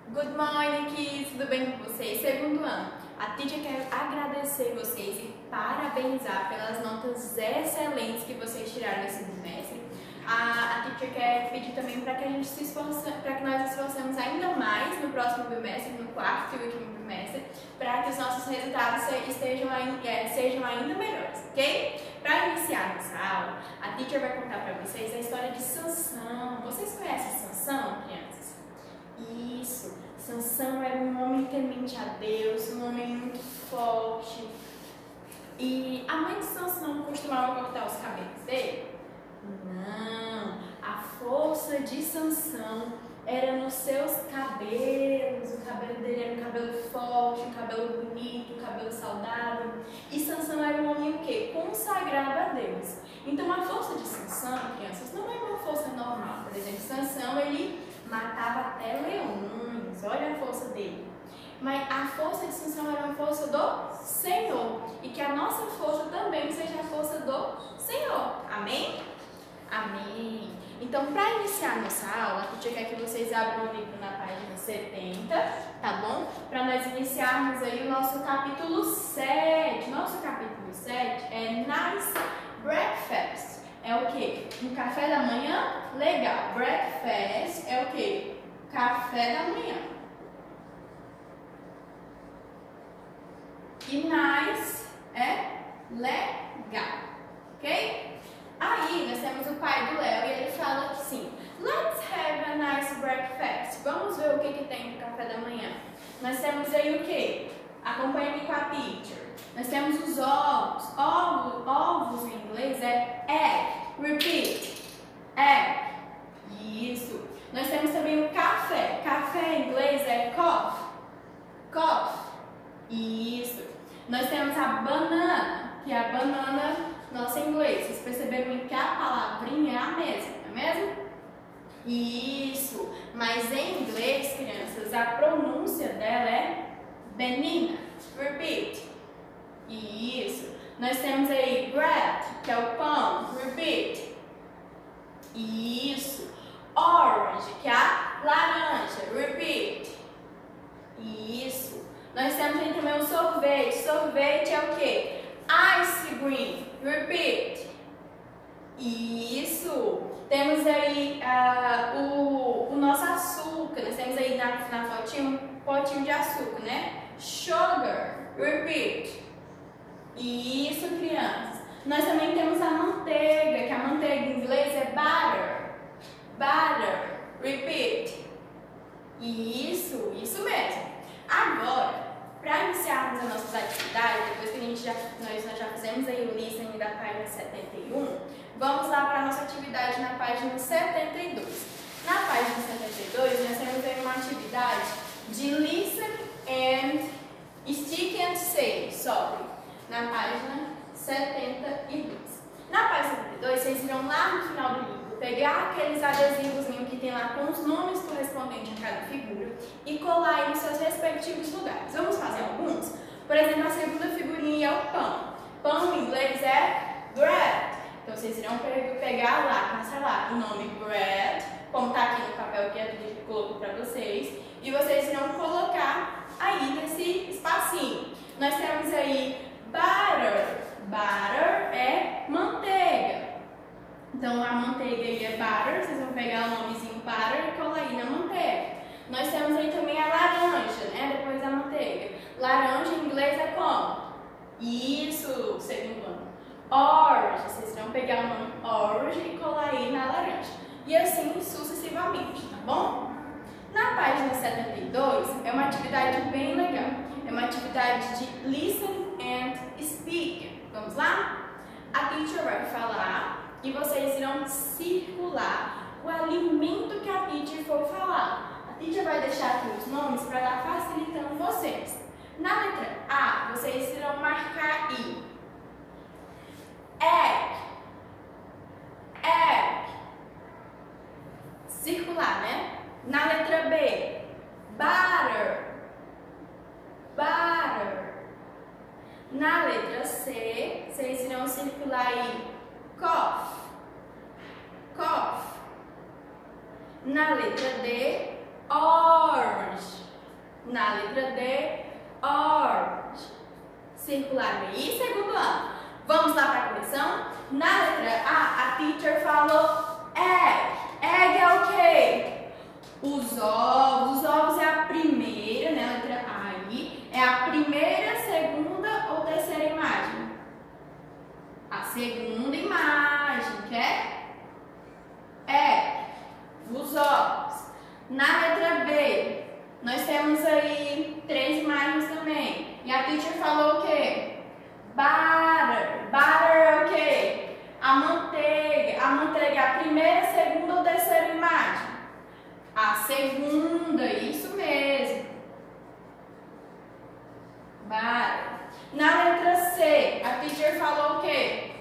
Good morning, kids! Tudo bem com vocês? Segundo ano. A teacher quer agradecer vocês e parabenizar pelas notas excelentes que vocês tiraram nesse bimestre. A teacher quer pedir também para que a gente se esforce, para que nós esforcemos ainda mais no próximo bimestre, no quarto e último bimestre, para que os nossos resultados sejam ainda melhores, ok? Para iniciar nossa aula, a teacher vai contar para vocês a história de Sansão. Vocês conhecem Sansão, crianças? Isso, Sansão era um homem temente a Deus, um homem muito forte. E a mãe de Sansão costumava cortar os cabelos dele? Não, a força de Sansão era nos seus cabelos. O cabelo dele era um cabelo forte, um cabelo bonito, um cabelo saudável. E Sansão era um homem o quê? Consagrado a Deus. Então a força de Sansão, crianças, não é uma força normal. Por exemplo, Sansão, ele matava até leões, olha a força dele. Mas a força de Sansão era uma força do Senhor. E que a nossa força também seja a força do Senhor. Amém? Amém. Então, para iniciar nossa aula, a gente quer que vocês abram o livro na página 70, tá bom? Para nós iniciarmos aí o nosso capítulo 7. Nosso capítulo 7 é Nice Breakfast. É o quê? Um café da manhã legal. Breakfast é o quê? Café da manhã. E nice é legal. Ok? Aí nós temos o pai do Léo e ele fala que sim. Let's have a nice breakfast. Vamos ver o que tem no café da manhã. Nós temos aí o quê? Acompanhe-me com a teacher. Nós temos os ovos. Ovos em inglês é egg. Repeat. Egg. Isso. Nós temos também o café. Café em inglês é coffee. Coffee. Isso. Nós temos a banana, que é a banana nossa em inglês. Vocês perceberam que a palavrinha é a mesma, não é mesmo? Isso. Mas em inglês, crianças, a pronúncia dela é banana. Repeat. Isso. Nós temos aí bread, que é o pão. Repeat. Isso. Orange, que é a laranja. Repeat. Isso. Nós temos aí também o sorvete. Sorvete é o quê? Ice cream. Repeat. Isso. Temos aí o nosso açúcar. Nós temos aí na fotinha um potinho de açúcar, né? Sugar. Repeat. Isso, crianças. Nós também temos a manteiga, que a manteiga em inglês é butter. Butter. Repeat. Isso mesmo. Agora, para iniciarmos as nossas atividades, depois que nós já fizemos aí o listening da página 71, vamos lá para a nossa atividade na página 72. Na página 72, nós temos aí uma atividade de listen and stick and say, na página 72. Na página 72, vocês irão lá no final do livro pegar aqueles adesivos que tem lá com os nomes correspondentes a cada figura e colar aí nos seus respectivos lugares. Vamos fazer alguns? Por exemplo, a segunda figurinha é o pão. Pão em inglês é bread. Então vocês irão pegar lá, caçar lá o nome bread, como está aqui no papel que a gente colocou para vocês, e vocês irão colocar aí nesse espacinho. Nós temos aí butter. Butter é manteiga. Então a manteiga aí é butter, vocês vão pegar o nomezinho butter e colar aí na manteiga. Nós temos aí também a laranja, né? Depois da manteiga. Laranja em inglês é como? Isso, segundo ano. Orange, vocês vão pegar o nome orange e colar aí na laranja. E assim sucessivamente, tá bom? Na página 72 é uma atividade bem legal. É uma atividade de listen and speak. Vamos lá? A teacher vai falar e vocês irão circular o alimento que a teacher for falar. A teacher vai deixar aqui os nomes para estar facilitando vocês. Na letra A, vocês irão marcar I. Egg. Egg. Circular, né? Na letra B, butter. Butter. Na letra C, vocês irão circular aí coffee. Coffee. Na letra D, orange. Na letra D, orange. Circular BI, segundo ano. Vamos lá para a correção? Na letra A teacher falou egg. Egg é o quê? Os ovos é a primeira, né? A letra A aí, é a primeira, segunda ou terceira imagem? A segunda imagem, que é os ovos. Na letra B, nós temos aí 3 imagens também. E a teacher falou o quê? Butter. Butter é o quê? A manteiga. A manteiga é a primeira, segunda ou terceira imagem? A segunda, isso mesmo. Butter. Na letra C, a teacher falou o quê?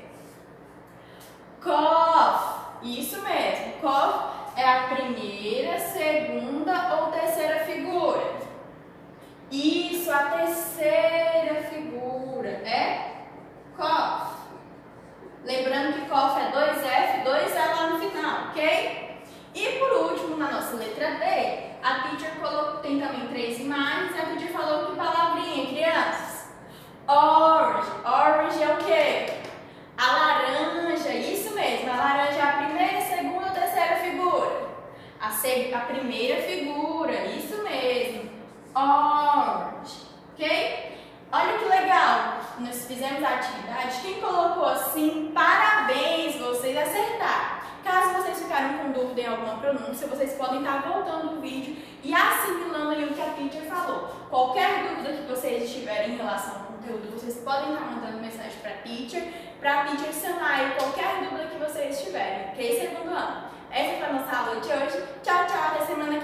Coffee. Isso mesmo. Coffee é a primeira, segunda ou terceira figura? Isso, a terceira figura é coffee. Lembrando que coffee é 2F, 2E lá no final, ok? E por último, na nossa letra D, a teacher colocou, tem também 3 imagens, e a teacher falou que palavrinha, crianças? Orange. Orange é o quê? A laranja, isso mesmo, a laranja é a primeira, segunda ou terceira figura? A primeira figura, isso mesmo, orange, ok? Olha que legal, nós fizemos a atividade, quem colocou assim, parabéns, vocês acertaram. Caso vocês ficaram com dúvida em alguma pronúncia, vocês podem estar voltando o vídeo e assimilando aí o que a teacher falou. Qualquer dúvida que vocês tiverem em relação ao conteúdo, vocês podem estar mandando mensagem para a teacher sanar aí qualquer dúvida que vocês tiverem, ok? Segundo ano. Essa foi a nossa aula de hoje. Tchau, tchau, até semana que vem.